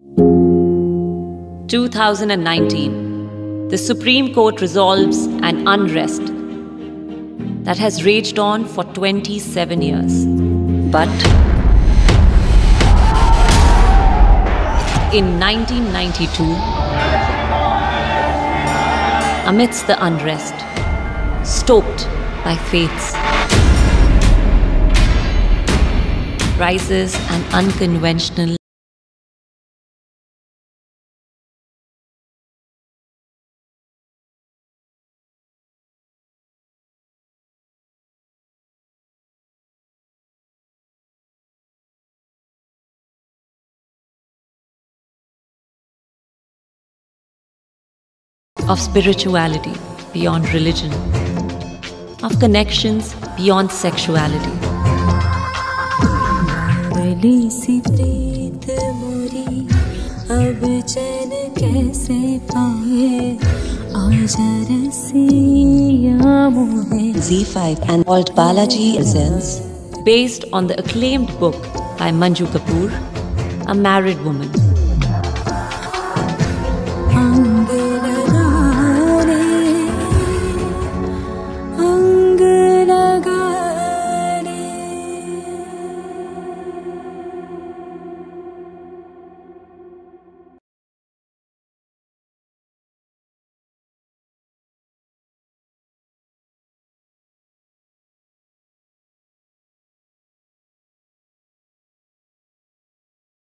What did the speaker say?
2019, the Supreme Court resolves an unrest that has raged on for 27 years. But in 1992, amidst the unrest, stoked by faiths, rises an unconventional of spirituality beyond religion, of connections beyond sexuality. ZEE5 and called Balaji presents, based on the acclaimed book by Manju Kapur, a married woman